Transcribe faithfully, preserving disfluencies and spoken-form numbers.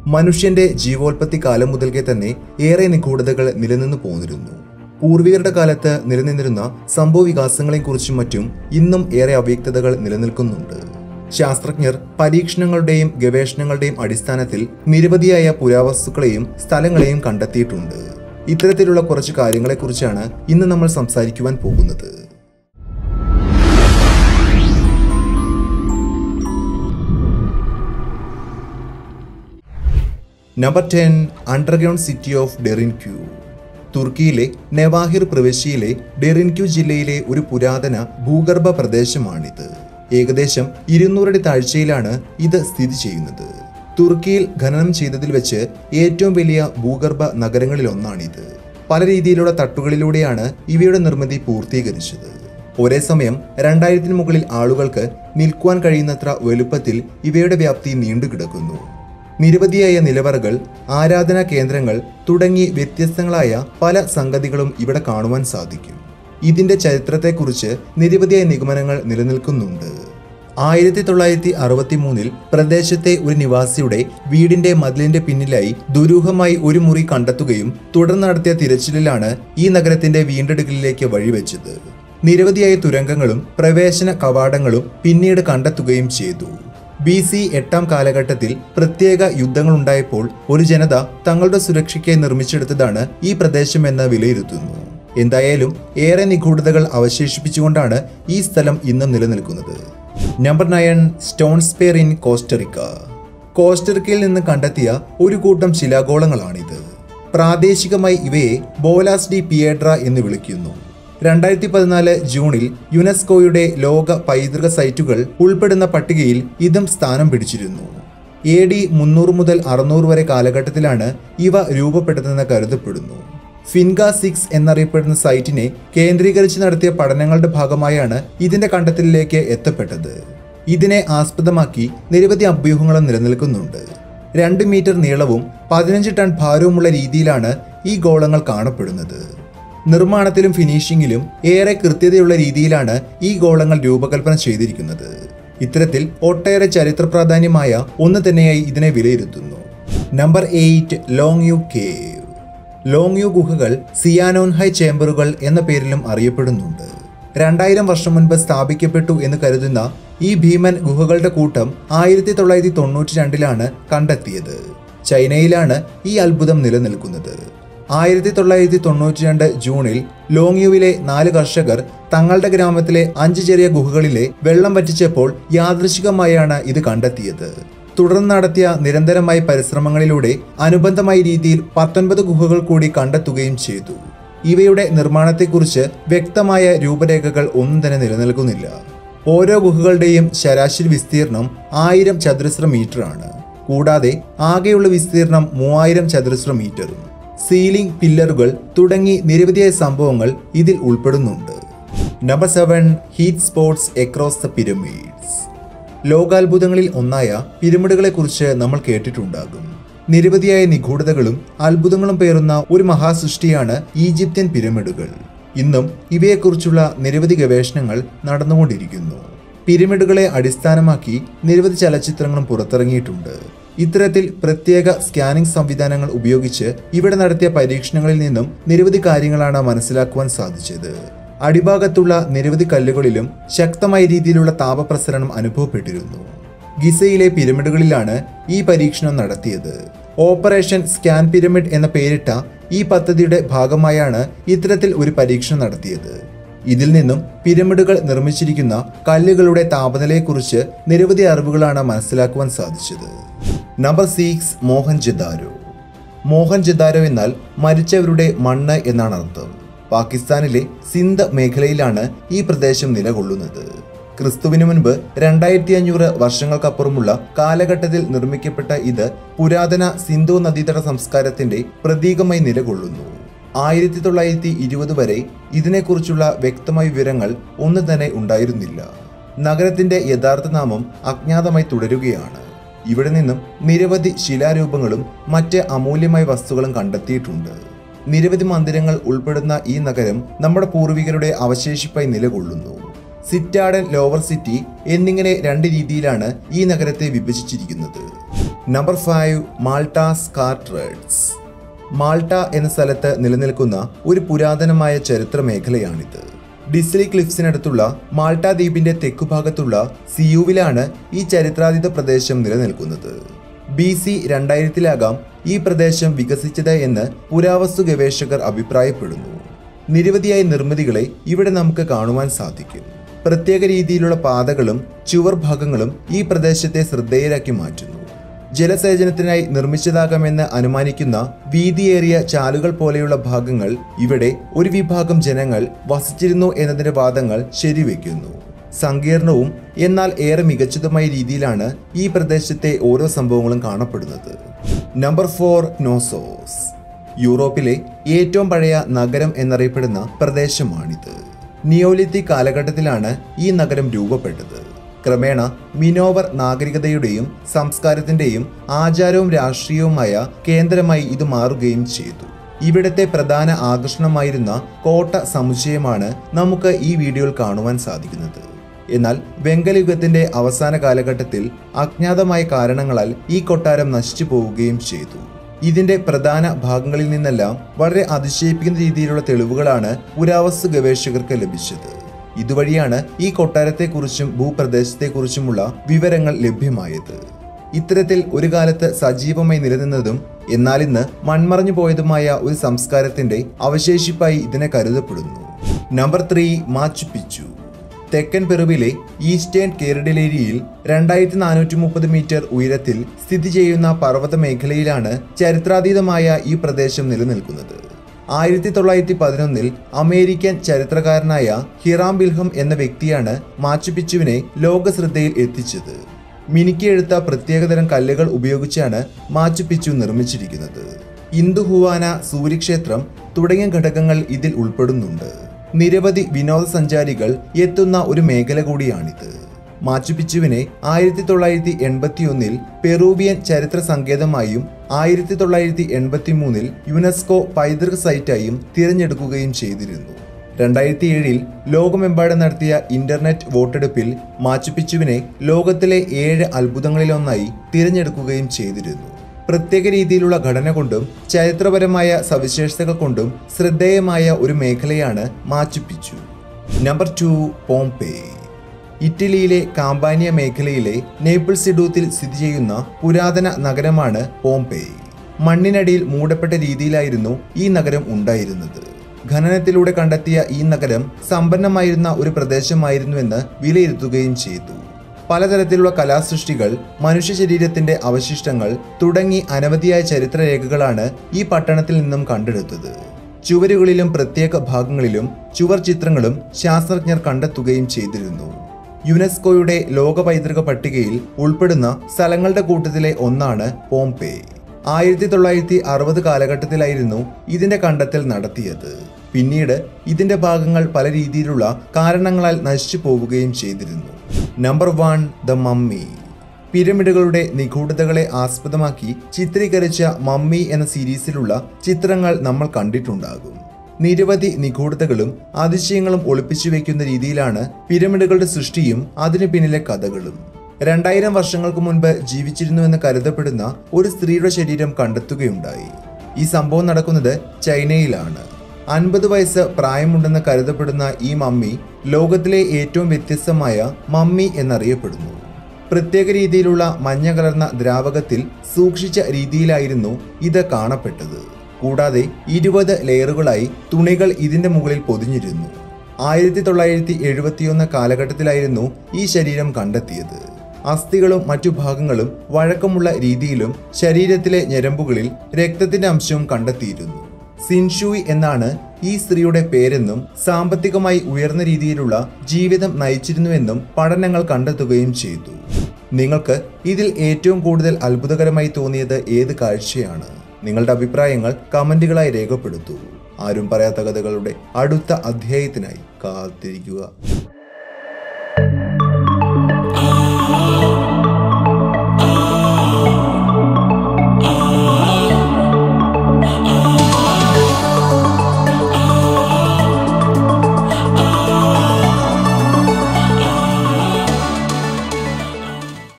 മനുഷ്യന്റെ ജീവോൽപത്തി കാലം മുതൽക്കേ തന്നെ ഏറെ നിഗൂഢതകൾ നിലനിന്നു പോന്നിരുന്നു. പൂർവികരുടെ കാലത്ത് നിലനിന്നിരുന്ന സംഭവ വികാസങ്ങളെക്കുറിച്ചും മറ്റും ഇന്നും ഏറെ അവ്യക്തതകൾ നിലനിൽക്കുന്നുണ്ട്. ശാസ്ത്രജ്ഞർ പരീക്ഷണങ്ങളുടെയും ഗവേഷണങ്ങളുടെയും അടിസ്ഥാനത്തിൽ നിരവധിയായ പുരാവസ്തുക്കളെയും സ്ഥലങ്ങളെയും കണ്ടെത്തിയിട്ടുണ്ട്. ഇത്തരത്തിലുള്ള കുറച്ച് കാര്യങ്ങളെക്കുറിച്ചാണ് ഇന്ന് നമ്മൾ സംസാരിക്കുവാൻ പോകുന്നത്. Number ten, underground city of Derinkuyu. തുർക്കിയിലെ നെവാഹിർ പ്രവിശ്യയിലെ ഡെറിൻക്യൂ ജില്ലയിലെ ഒരു പുരാതന ഭൂഗർഭ പ്രദേശമാണിത്. ഏകദേശം ഇരുന്നൂറടി താഴ്ചയിലാണ് ഇത് സ്ഥിതി ചെയ്യുന്നത്. തുർക്കിയിൽ ഖനനം ചെയ്തതിൽ വെച്ച് ഏറ്റവും വലിയ ഭൂഗർഭ നഗരങ്ങളിലൊന്നാണിത്. പല രീതിയിലുള്ള തട്ടുകളിലൂടെയാണ് ഇവയുടെ നിർമ്മിതി പൂർത്തീകരിച്ചത്. ഒരേ സമയം രണ്ടായിരത്തിന് മുകളിൽ ആളുകൾക്ക് നിൽക്കുവാൻ കഴിയുന്നത്ര വലുപ്പത്തിൽ ഇവയുടെ വ്യാപ്തി നീണ്ടുകിടക്കുന്നു. നിരവധിയായ നിലവറകൾ, ആരാധനാ കേന്ദ്രങ്ങൾ തുടങ്ങി വ്യത്യസ്തങ്ങളായ പല സംഗതികളും ഇവിടെ കാണുവാൻ സാധിക്കും. ഇതിന്റെ ചരിത്രത്തെക്കുറിച്ച് നിരവധിയായ നിഗമനങ്ങൾ നിലനിൽക്കുന്നുണ്ട്. ആയിരത്തി തൊള്ളായിരത്തി അറുപത്തി മൂന്നിൽ പ്രദേശത്തെ ഒരു നിവാസിയുടെ വീടിന്റെ മതിലിന്റെ പിന്നിലായി ദുരൂഹമായി ഒരു മുറി കണ്ടെത്തുകയും തുടർന്ന് നടത്തിയ തിരച്ചിലിലാണ് ഈ നഗരത്തിന്റെ വീണ്ടെടുക്കലിലേക്ക് വഴിവെച്ചത്. നിരവധിയായ തുരങ്കങ്ങളും പ്രവേശന കവാടങ്ങളും പിന്നീട് കണ്ടെത്തുകയും ചെയ്തു. ബി സി എട്ടാം കാലഘട്ടത്തിൽ പ്രത്യേക യുദ്ധങ്ങളുണ്ടായപ്പോൾ ഒരു ജനത തങ്ങളുടെ സുരക്ഷയ്ക്കായി നിർമ്മിച്ചെടുത്തതാണ് ഈ പ്രദേശമെന്ന് വിലയിരുത്തുന്നു. എന്തായാലും ഏറെ നിഗൂഢതകൾ അവശേഷിപ്പിച്ചുകൊണ്ടാണ് ഈ സ്ഥലം ഇന്നും നിലനിൽക്കുന്നത്. Number nine, stone sphere in Costa Rica. കോസ്റ്ററിക്കയിൽ നിന്ന് കണ്ടെത്തിയ ഒരു കൂട്ടം ശിലാഗോളങ്ങളാണിത്. പ്രാദേശികമായി ഇവയെ ബോലാസ് ഡി പിയേഡ്ര എന്ന് വിളിക്കുന്നു. രണ്ടായിരത്തി പതിനാല് ജൂണിൽ യുനെസ്കോയുടെ ലോക പൈതൃക സൈറ്റുകൾ ഉൾപ്പെടുന്ന പട്ടികയിൽ ഇതും സ്ഥാനം പിടിച്ചിരുന്നു. എ ഡി മുന്നൂറ് മുതൽ അറുന്നൂറ് വരെ കാലഘട്ടത്തിലാണ് ഇവ രൂപപ്പെട്ടതെന്ന് കരുതപ്പെടുന്നു. ഫിൻഗ സിക്സ് എന്നറിയപ്പെടുന്ന സൈറ്റിനെ കേന്ദ്രീകരിച്ച് നടത്തിയ പഠനങ്ങളുടെ ഭാഗമായാണ് ഇതിന്റെ കണ്ടെത്തലിലേക്ക് എത്തപ്പെട്ടത്. ഇതിനെ ആസ്പദമാക്കി നിരവധി അഭ്യൂഹങ്ങളും നിലനിൽക്കുന്നുണ്ട്. രണ്ട് മീറ്റർ നീളവും പതിനഞ്ച് ടൺ ഭാരവുമുള്ള രീതിയിലാണ് ഈ ഗോളങ്ങൾ കാണപ്പെടുന്നത്. നിർമ്മാണത്തിലും ഫിനിഷിംഗിലും ഏറെ കൃത്യതയുള്ള രീതിയിലാണ് ഈ ഗോളങ്ങൾ രൂപകൽപ്പന ചെയ്തിരിക്കുന്നത്. ഇത്തരത്തിൽ ഒട്ടേറെ ചരിത്ര പ്രാധാന്യമായ ഒന്ന് തന്നെയായി ഇതിനെ വിലയിരുത്തുന്നു. Number eight, Longyou cave. Longyou ഗുഹകൾ സിയാനോൻഹൈ ചേംബറുകൾ എന്ന പേരിലും അറിയപ്പെടുന്നുണ്ട്. രണ്ടായിരം വർഷം മുൻപ് സ്ഥാപിക്കപ്പെട്ടു എന്ന് കരുതുന്ന ഈ ഭീമൻ ഗുഹകളുടെ കൂട്ടം ആയിരത്തി തൊള്ളായിരത്തി തൊണ്ണൂറ്റി രണ്ടിലാണ് കണ്ടെത്തിയത്. ചൈനയിലാണ് ഈ അത്ഭുതം നിലനിൽക്കുന്നത്. ആയിരത്തി തൊള്ളായിരത്തി തൊണ്ണൂറ്റി രണ്ട് ജൂണിൽ ലോങ്യുവിലെ നാല് കർഷകർ തങ്ങളുടെ ഗ്രാമത്തിലെ അഞ്ച് ചെറിയ ഗുഹകളിലെ വെള്ളം വറ്റിച്ചപ്പോൾ യാദൃശികമായാണ് ഇത് കണ്ടെത്തിയത്. തുടർന്ന് നടത്തിയ നിരന്തരമായ പരിശ്രമങ്ങളിലൂടെ അനുബന്ധമായ രീതിയിൽ പത്തൊൻപത് ഗുഹകൾ കൂടി കണ്ടെത്തുകയും ചെയ്തു. ഇവയുടെ നിർമ്മാണത്തെക്കുറിച്ച് വ്യക്തമായ രൂപരേഖകൾ ഒന്നും തന്നെ നിലനിൽക്കുന്നില്ല. ഓരോ ഗുഹകളുടെയും ശരാശരി വിസ്തീർണം ആയിരം ചതുരശ്ര മീറ്ററാണ്. കൂടാതെ ആകെയുള്ള വിസ്തീർണം മൂവായിരം ചതുരശ്ര മീറ്ററും. സീലിംഗ്, പില്ലറുകൾ തുടങ്ങി നിരവധിയായ സംഭവങ്ങൾ ഇതിൽ ഉൾപ്പെടുന്നുണ്ട്. Number seven, heat spots across the pyramids. ലോകാത്ഭുതങ്ങളിൽ ഒന്നായ പിരമിഡുകളെ കുറിച്ച് നമ്മൾ കേട്ടിട്ടുണ്ടാകും. നിരവധിയായ നിഗൂഢതകളും അത്ഭുതങ്ങളും പേറുന്ന ഒരു മഹാസൃഷ്ടിയാണ് ഈജിപ്ത്യൻ പിരമിഡുകൾ. ഇന്നും ഇവയെക്കുറിച്ചുള്ള നിരവധി ഗവേഷണങ്ങൾ നടന്നുകൊണ്ടിരിക്കുന്നു. പിരമിഡുകളെ അടിസ്ഥാനമാക്കി നിരവധി ചലച്ചിത്രങ്ങളും പുറത്തിറങ്ങിയിട്ടുണ്ട്. ഇത്തരത്തിൽ പ്രത്യേക സ്കാനിംഗ് സംവിധാനങ്ങൾ ഉപയോഗിച്ച് ഇവിടെ നടത്തിയ പരീക്ഷണങ്ങളിൽ നിന്നും നിരവധി കാര്യങ്ങളാണ് മനസ്സിലാക്കുവാൻ സാധിച്ചത്. അടിഭാഗത്തുള്ള നിരവധി കല്ലുകളിലും ശക്തമായ രീതിയിലുള്ള താപപ്രസരണം അനുഭവപ്പെട്ടിരുന്നു. ഗിസയിലെ പിരമിഡുകളിലാണ് ഈ പരീക്ഷണം നടത്തിയത്. ഓപ്പറേഷൻ സ്കാൻ പിരമിഡ് എന്ന പേരിട്ട ഈ പദ്ധതിയുടെ ഭാഗമായാണ് ഇത്തരത്തിൽ ഒരു പരീക്ഷണം നടത്തിയത്. ഇതിൽ നിന്നും പിരമിഡുകൾ നിർമ്മിച്ചിരിക്കുന്ന കല്ലുകളുടെ താപനിലയെക്കുറിച്ച് നിരവധി അറിവുകളാണ് മനസ്സിലാക്കുവാൻ സാധിച്ചത്. Number six, Mohenjo-daro. മോഹൻജദാരോ എന്നാൽ മരിച്ചവരുടെ മണ്ണ് എന്നാണ് അർത്ഥം. പാകിസ്ഥാനിലെ സിന്ധ് മേഖലയിലാണ് ഈ പ്രദേശം നിലകൊള്ളുന്നത്. ക്രിസ്തുവിന് മുൻപ് രണ്ടായിരത്തി അഞ്ഞൂറ് വർഷങ്ങൾക്കപ്പുറമുള്ള കാലഘട്ടത്തിൽ നിർമ്മിക്കപ്പെട്ട ഇത് പുരാതന സിന്ധു നദീതട സംസ്കാരത്തിന്റെ പ്രതീകമായി നിലകൊള്ളുന്നു. ആയിരത്തി തൊള്ളായിരത്തി ഇരുപത് വരെ ഇതിനെക്കുറിച്ചുള്ള വ്യക്തമായ വിവരങ്ങൾ ഒന്നും തന്നെ ഉണ്ടായിരുന്നില്ല. നഗരത്തിന്റെ യഥാർത്ഥ നാമം അജ്ഞാതമായി തുടരുകയാണ്. ഇവിടെ നിന്നും നിരവധി ശിലാരൂപങ്ങളും മറ്റ് അമൂല്യമായ വസ്തുക്കളും കണ്ടെത്തിയിട്ടുണ്ട്. നിരവധി മന്ദിരങ്ങൾ ഉൾപ്പെടുന്ന ഈ നഗരം നമ്മുടെ പൂർവികരുടെ അവശേഷിപ്പായി നിലകൊള്ളുന്നു. സിറ്റാഡൻ, ലോവർ സിറ്റി എന്നിങ്ങനെ രണ്ട് രീതിയിലാണ് ഈ നഗരത്തെ വിഭജിച്ചിരിക്കുന്നത്. Number five Malta's cart ruts. Malta എന്ന സ്ഥലത്ത് നിലനിൽക്കുന്ന ഒരു പുരാതനമായ ചരിത്ര മേഖലയാണിത്. ഡിസ്ലി ക്ലിഫ്സിനടുത്തുള്ള മാൾട്ട ദ്വീപിന്റെ തെക്കുഭാഗത്തുള്ള സിയുവിലാണ് ഈ ചരിത്രാതീത പ്രദേശം നിലനിൽക്കുന്നത്. ബി സി രണ്ടായിരത്തിലാകാം ഈ പ്രദേശം വികസിച്ചത് എന്ന് പുരാവസ്തു ഗവേഷകർ അഭിപ്രായപ്പെടുന്നു. നിരവധിയായ നിർമ്മിതികളെ ഇവിടെ നമുക്ക് കാണുവാൻ സാധിക്കും. പ്രത്യേക രീതിയിലുള്ള പാതകളും ചുവർ ഭാഗങ്ങളും ഈ പ്രദേശത്തെ ശ്രദ്ധേയരാക്കി മാറ്റുന്നു. ജലസേചനത്തിനായി നിർമ്മിച്ചതാകാമെന്ന് അനുമാനിക്കുന്ന വീതിയേറിയ ചാലുകൾ പോലെയുള്ള ഭാഗങ്ങൾ ഇവിടെ ഒരു വിഭാഗം ജനങ്ങൾ വസിച്ചിരുന്നു എന്നതിന്റെ വാദങ്ങൾ ശരിവെക്കുന്നു. സങ്കീർണവും എന്നാൽ ഏറെ മികച്ചതുമായ രീതിയിലാണ് ഈ പ്രദേശത്തെ ഓരോ സംഭവങ്ങളും കാണപ്പെടുന്നത്. Number four Knossos. യൂറോപ്പിലെ ഏറ്റവും പഴയ നഗരം എന്നറിയപ്പെടുന്ന പ്രദേശമാണിത്. നിയോലിത്തിക് കാലഘട്ടത്തിലാണ് ഈ നഗരം രൂപപ്പെട്ടത്. ക്രമേണ മിനോവർ നാഗരികതയുടെയും സംസ്കാരത്തിന്റെയും ആചാരവും രാഷ്ട്രീയവുമായ കേന്ദ്രമായി ഇത് മാറുകയും ചെയ്തു. ഇവിടത്തെ പ്രധാന ആകർഷണമായിരുന്ന കോട്ട സമുച്ചയമാണ് നമുക്ക് ഈ വീഡിയോയിൽ കാണുവാൻ സാധിക്കുന്നത്. എന്നാൽ വെങ്കലയുഗത്തിന്റെ അവസാന കാലഘട്ടത്തിൽ അജ്ഞാതമായ കാരണങ്ങളാൽ ഈ കൊട്ടാരം നശിച്ചു പോവുകയും ചെയ്തു. ഇതിന്റെ പ്രധാന ഭാഗങ്ങളിൽ നിന്നെല്ലാം വളരെ അതിശയിപ്പിക്കുന്ന രീതിയിലുള്ള തെളിവുകളാണ് പുരാവസ്തു ഗവേഷകർക്ക് ലഭിച്ചത്. ഇതുവഴിയാണ് ഈ കൊട്ടാരത്തെക്കുറിച്ചും ഭൂപ്രദേശത്തെക്കുറിച്ചുമുള്ള വിവരങ്ങൾ ലഭ്യമായത്. ഇത്തരത്തിൽ ഒരു കാലത്ത് സജീവമായി നിലനിന്നതും എന്നാൽ ഇന്ന് മൺമറഞ്ഞു പോയതുമായ ഒരു സംസ്കാരത്തിന്റെ അവശേഷിപ്പായി ഇതിനെ കരുതപ്പെടുന്നു. നമ്പർ ത്രീ മാച്ചു പിച്ചു. തെക്കൻ പെറുവിലെ ഈസ്റ്റേൺ കേരഡിലേരിയയിൽ രണ്ടായിരത്തി നാനൂറ്റി മുപ്പത് മീറ്റർ ഉയരത്തിൽ സ്ഥിതി ചെയ്യുന്ന പർവ്വത മേഖലയിലാണ് ചരിത്രാതീതമായ ഈ പ്രദേശം നിലനിൽക്കുന്നത്. ആയിരത്തി തൊള്ളായിരത്തി പതിനൊന്നിൽ അമേരിക്കൻ ചരിത്രകാരനായ ഹിറാം ബിൽഹം എന്ന വ്യക്തിയാണ് മാച്ചു പിച്ചുവിനെ ലോകശ്രദ്ധയിൽ എത്തിച്ചത്. മിനുക്കിയെടുത്ത പ്രത്യേകതരം കല്ലുകൾ ഉപയോഗിച്ചാണ് മാച്ചു പിച്ചു നിർമ്മിച്ചിരിക്കുന്നത്. ഇന്ദുഹുവാന സൂര്യക്ഷേത്രം തുടങ്ങിയ ഘടകങ്ങൾ ഇതിൽ ഉൾപ്പെടുന്നുണ്ട്. നിരവധി വിനോദസഞ്ചാരികൾ എത്തുന്ന ഒരു മേഖല കൂടിയാണിത്. മാച്ചു പിച്ചുവിനെ ആയിരത്തി തൊള്ളായിരത്തി എൺപത്തി ഒന്നിൽ പെറൂവിയൻ ചരിത്ര സങ്കേതമായും ആയിരത്തി തൊള്ളായിരത്തി എൺപത്തി മൂന്നിൽ യുനെസ്കോ പൈതൃക സൈറ്റായും തിരഞ്ഞെടുക്കുകയും ചെയ്തിരുന്നു. രണ്ടായിരത്തി ഏഴിൽ ലോകമെമ്പാടും നടത്തിയ ഇന്റർനെറ്റ് വോട്ടെടുപ്പിൽ മാച്ചു പിച്ചുവിനെ ലോകത്തിലെ ഏഴ് അത്ഭുതങ്ങളിലൊന്നായി തിരഞ്ഞെടുക്കുകയും ചെയ്തിരുന്നു. പ്രത്യേക രീതിയിലുള്ള ഘടന കൊണ്ടും ചരിത്രപരമായ സവിശേഷതകൾ കൊണ്ടും ശ്രദ്ധേയമായ ഒരു മേഖലയാണ് Machu Picchu. Number two Pompeii. ഇറ്റലിയിലെ കാമ്പാനിയ മേഖലയിലെ നേപ്പിൾസ് ഇഡൂത്തിൽ സ്ഥിതി ചെയ്യുന്ന പുരാതന നഗരമാണ് പോംപെയ്. മണ്ണിനടിയിൽ മൂടപ്പെട്ട രീതിയിലായിരുന്നു ഈ നഗരം ഉണ്ടായിരുന്നത്. ഖനനത്തിലൂടെ കണ്ടെത്തിയ ഈ നഗരം സമ്പന്നമായിരുന്ന ഒരു പ്രദേശമായിരുന്നുവെന്ന് വിലയിരുത്തുകയും ചെയ്തു. പലതരത്തിലുള്ള കലാസൃഷ്ടികൾ, മനുഷ്യ ശരീരത്തിന്റെ അവശിഷ്ടങ്ങൾ തുടങ്ങി അനവധിയായ ചരിത്രരേഖകളാണ് ഈ പട്ടണത്തിൽ നിന്നും കണ്ടെടുത്തത്. ചുവരുകളിലും പ്രത്യേക ഭാഗങ്ങളിലും ചുവർ ചിത്രങ്ങളും ശാസ്ത്രജ്ഞർ കണ്ടെത്തുകയും ചെയ്തിരുന്നു. യുനെസ്കോയുടെ ലോക പൈതൃക പട്ടികയിൽ ഉൾപ്പെടുന്ന സ്ഥലങ്ങളുടെ കൂട്ടത്തിലെ ഒന്നാണ് പോംപെയ്. ആയിരത്തി തൊള്ളായിരത്തി അറുപത് കാലഘട്ടത്തിലായിരുന്നു ഇതിന്റെ കണ്ടെത്തൽ നടത്തിയത്. പിന്നീട് ഇതിന്റെ ഭാഗങ്ങൾ പല രീതിയിലുള്ള കാരണങ്ങളാൽ നശിച്ചു പോവുകയും ചെയ്തിരുന്നു. Number one the mummy. പിരമിഡുകളുടെ നിഗൂഢതകളെ ആസ്പദമാക്കി ചിത്രീകരിച്ച മമ്മി എന്ന സീരീസിലുള്ള ചിത്രങ്ങൾ നമ്മൾ കണ്ടിട്ടുണ്ടാകും. നിരവധി നിഗൂഢതകളും അതിശയങ്ങളും ഒളിപ്പിച്ചു വെക്കുന്ന രീതിയിലാണ് പിരമിഡുകളുടെ സൃഷ്ടിയും അതിനു പിന്നിലെ കഥകളും. രണ്ടായിരം വർഷങ്ങൾക്ക് മുൻപ് ജീവിച്ചിരുന്നുവെന്ന് കരുതപ്പെടുന്ന ഒരു സ്ത്രീയുടെ ശരീരം കണ്ടെത്തുകയുണ്ടായി. ഈ സംഭവം നടക്കുന്നത് ചൈനയിലാണ്. അൻപത് വയസ്സ് പ്രായമുണ്ടെന്ന് കരുതപ്പെടുന്ന ഈ മമ്മി ലോകത്തിലെ ഏറ്റവും വ്യത്യസ്തമായ മമ്മി എന്നറിയപ്പെടുന്നു. പ്രത്യേക രീതിയിലുള്ള മഞ്ഞ കലർന്ന ദ്രാവകത്തിൽ സൂക്ഷിച്ച രീതിയിലായിരുന്നു ഇത് കാണപ്പെട്ടത്. കൂടാതെ ഇരുപത് ലെയറുകളായി തുണികൾ ഇതിന്റെ മുകളിൽ പൊതിഞ്ഞിരുന്നു. ആയിരത്തി തൊള്ളായിരത്തി എഴുപത്തിയൊന്ന് കാലഘട്ടത്തിലായിരുന്നു ഈ ശരീരം കണ്ടെത്തിയത്. അസ്ഥികളും മറ്റു ഭാഗങ്ങളും വഴക്കമുള്ള രീതിയിലും ശരീരത്തിലെ ഞരമ്പുകളിൽ രക്തത്തിന്റെ അംശവും കണ്ടെത്തിയിരുന്നു. സിൻഷുയി എന്നാണ് ഈ സ്ത്രീയുടെ പേരെന്നും സാമ്പത്തികമായി ഉയർന്ന രീതിയിലുള്ള ജീവിതം നയിച്ചിരുന്നുവെന്നും പഠനങ്ങൾ കണ്ടെത്തുകയും ചെയ്തു. നിങ്ങൾക്ക് ഇതിൽ ഏറ്റവും കൂടുതൽ അത്ഭുതകരമായി തോന്നിയത് ഏത് കാഴ്ചയാണ്? നിങ്ങളുടെ അഭിപ്രായങ്ങൾ കമന്റുകളായി രേഖപ്പെടുത്തൂ. ആരും പറയാത്ത കഥകളുടെ അടുത്ത അധ്യായത്തിനായി കാത്തിരിക്കുക.